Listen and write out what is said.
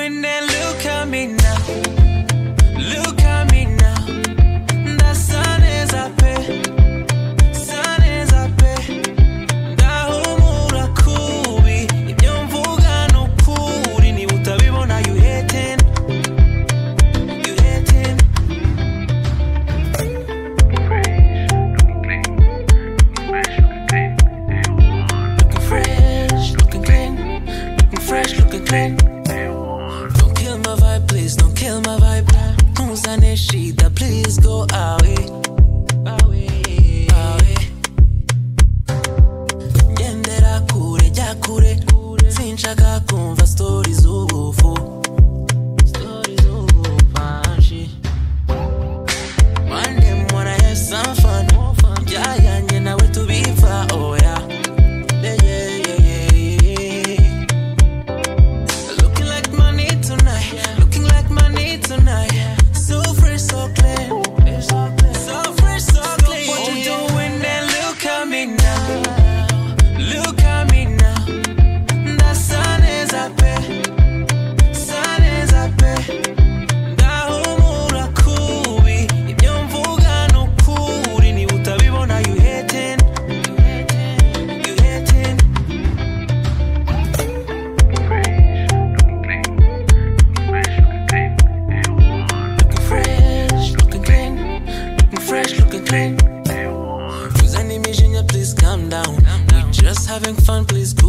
doing then? Look at me now. Look at me now. The sun is up here. Sun is up here. Ndahumura kubi. Ibyo mvuga nukuri. Niba utabibona you hating. You hating. Fresh, looking clean. Don't kill my vibe, please, don't kill my vibe. Kuzane shida, please go away. Away, away. Gendera kure, jya kure. Sinshaka kumva stories z'ubufu. Stories z'ubupanshi. One day wanna have some fun. Jayanye nawe tubiva, oh yeah. Please calm down. We're just having fun, please.